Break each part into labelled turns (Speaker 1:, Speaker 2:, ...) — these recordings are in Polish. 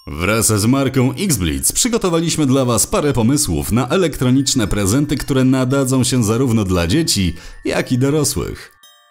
Speaker 1: Wraz z marką Xblitz przygotowaliśmy dla Was parę pomysłów na elektroniczne prezenty, które nadadzą się zarówno dla dzieci, jak i dorosłych.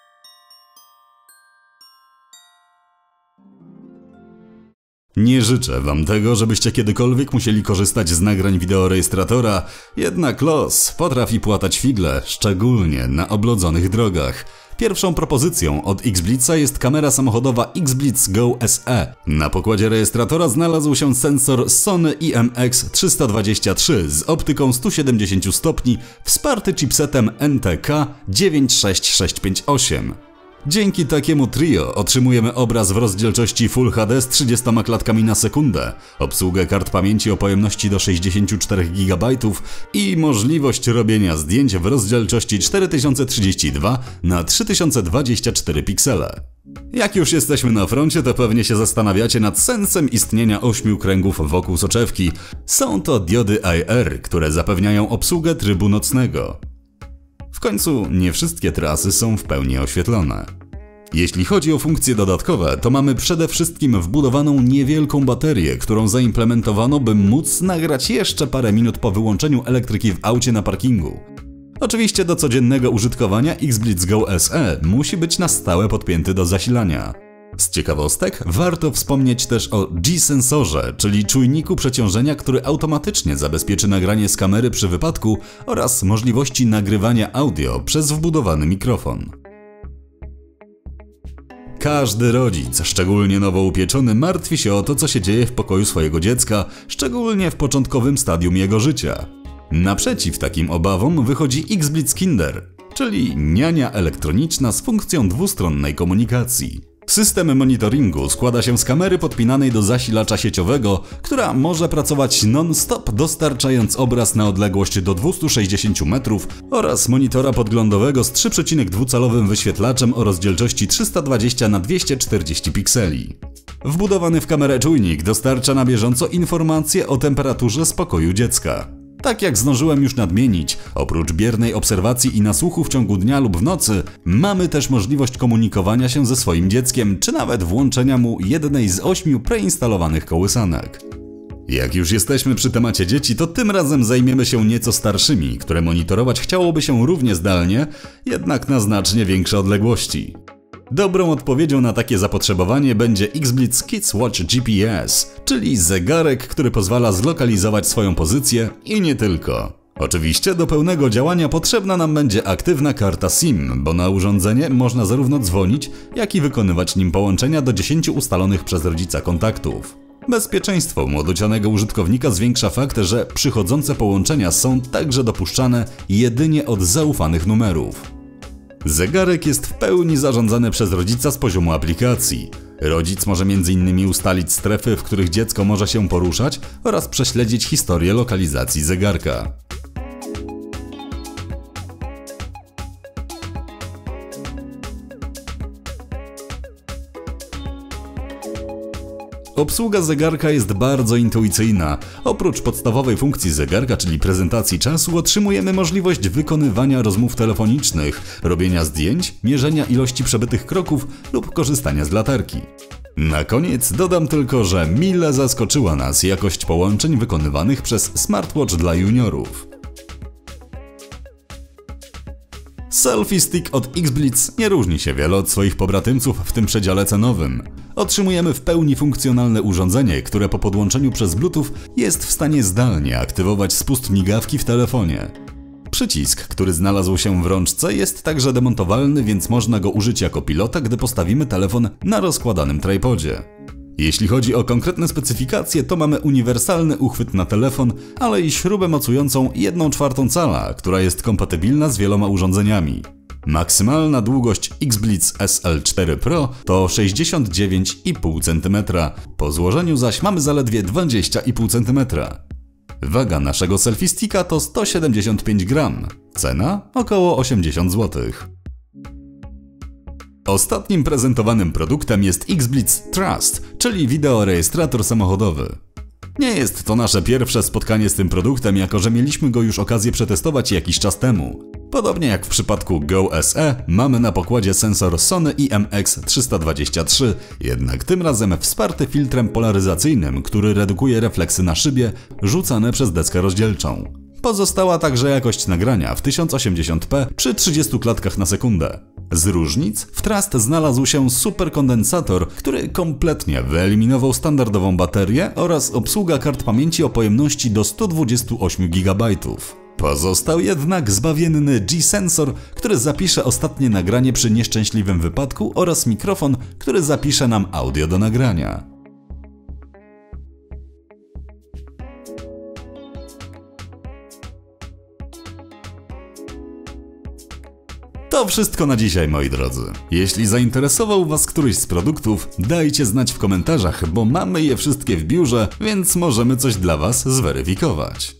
Speaker 1: Nie życzę Wam tego, żebyście kiedykolwiek musieli korzystać z nagrań wideorejestratora, jednak los potrafi płatać figle, szczególnie na oblodzonych drogach. Pierwszą propozycją od Xblitza jest kamera samochodowa Xblitz Go SE. Na pokładzie rejestratora znalazł się sensor Sony IMX323 z optyką 170 stopni, wsparty chipsetem NTK 96658. Dzięki takiemu trio otrzymujemy obraz w rozdzielczości Full HD z 30 klatkami na sekundę, obsługę kart pamięci o pojemności do 64 GB i możliwość robienia zdjęć w rozdzielczości 4032 na 3024 piksele. Jak już jesteśmy na froncie, to pewnie się zastanawiacie nad sensem istnienia 8 kręgów wokół soczewki. Są to diody IR, które zapewniają obsługę trybu nocnego. W końcu nie wszystkie trasy są w pełni oświetlone. Jeśli chodzi o funkcje dodatkowe, to mamy przede wszystkim wbudowaną niewielką baterię, którą zaimplementowano, by móc nagrać jeszcze parę minut po wyłączeniu elektryki w aucie na parkingu. Oczywiście do codziennego użytkowania Xblitz Go SE musi być na stałe podpięty do zasilania. Z ciekawostek warto wspomnieć też o G-sensorze, czyli czujniku przeciążenia, który automatycznie zabezpieczy nagranie z kamery przy wypadku oraz możliwości nagrywania audio przez wbudowany mikrofon. Każdy rodzic, szczególnie nowo upieczony, martwi się o to, co się dzieje w pokoju swojego dziecka, szczególnie w początkowym stadium jego życia. Naprzeciw takim obawom wychodzi Xblitz Kinder, czyli niania elektroniczna z funkcją dwustronnej komunikacji. System monitoringu składa się z kamery podpinanej do zasilacza sieciowego, która może pracować non-stop, dostarczając obraz na odległość do 260 metrów oraz monitora podglądowego z 3,2-calowym wyświetlaczem o rozdzielczości 320 na 240 pikseli. Wbudowany w kamerę czujnik dostarcza na bieżąco informacje o temperaturze spokoju dziecka. Tak jak zdążyłem już nadmienić, oprócz biernej obserwacji i nasłuchu w ciągu dnia lub w nocy, mamy też możliwość komunikowania się ze swoim dzieckiem, czy nawet włączenia mu jednej z 8 preinstalowanych kołysanek. Jak już jesteśmy przy temacie dzieci, to tym razem zajmiemy się nieco starszymi, które monitorować chciałoby się równie zdalnie, jednak na znacznie większe odległości. Dobrą odpowiedzią na takie zapotrzebowanie będzie Xblitz Kids Watch GPS, czyli zegarek, który pozwala zlokalizować swoją pozycję i nie tylko. Oczywiście do pełnego działania potrzebna nam będzie aktywna karta SIM, bo na urządzenie można zarówno dzwonić, jak i wykonywać nim połączenia do 10 ustalonych przez rodzica kontaktów. Bezpieczeństwo młodocianego użytkownika zwiększa fakt, że przychodzące połączenia są także dopuszczane jedynie od zaufanych numerów. Zegarek jest w pełni zarządzany przez rodzica z poziomu aplikacji. Rodzic może m.in. ustalić strefy, w których dziecko może się poruszać oraz prześledzić historię lokalizacji zegarka. Obsługa zegarka jest bardzo intuicyjna. Oprócz podstawowej funkcji zegarka, czyli prezentacji czasu, otrzymujemy możliwość wykonywania rozmów telefonicznych, robienia zdjęć, mierzenia ilości przebytych kroków lub korzystania z latarki. Na koniec dodam tylko, że mile zaskoczyła nas jakość połączeń wykonywanych przez smartwatch dla juniorów. Selfie Stick od Xblitz nie różni się wiele od swoich pobratymców w tym przedziale cenowym. Otrzymujemy w pełni funkcjonalne urządzenie, które po podłączeniu przez Bluetooth jest w stanie zdalnie aktywować spust migawki w telefonie. Przycisk, który znalazł się w rączce, jest także demontowalny, więc można go użyć jako pilota, gdy postawimy telefon na rozkładanym tripodzie. Jeśli chodzi o konkretne specyfikacje, to mamy uniwersalny uchwyt na telefon, ale i śrubę mocującą 1/4 cala, która jest kompatybilna z wieloma urządzeniami. Maksymalna długość Xblitz SL4 Pro to 69,5 cm, po złożeniu zaś mamy zaledwie 20,5 cm. Waga naszego selfie sticka to 175 gram, cena około 80 zł. Ostatnim prezentowanym produktem jest Xblitz Trust, czyli wideorejestrator samochodowy. Nie jest to nasze pierwsze spotkanie z tym produktem, jako że mieliśmy go już okazję przetestować jakiś czas temu. Podobnie jak w przypadku Go SE, mamy na pokładzie sensor Sony IMX323, jednak tym razem wsparty filtrem polaryzacyjnym, który redukuje refleksy na szybie rzucane przez deskę rozdzielczą. Pozostała także jakość nagrania w 1080p przy 30 klatkach na sekundę. Z różnic w Trust znalazł się superkondensator, który kompletnie wyeliminował standardową baterię oraz obsługa kart pamięci o pojemności do 128 GB. Pozostał jednak zbawienny G-Sensor, który zapisze ostatnie nagranie przy nieszczęśliwym wypadku oraz mikrofon, który zapisze nam audio do nagrania. To wszystko na dzisiaj, moi drodzy. Jeśli zainteresował Was któryś z produktów, dajcie znać w komentarzach, bo mamy je wszystkie w biurze, więc możemy coś dla Was zweryfikować.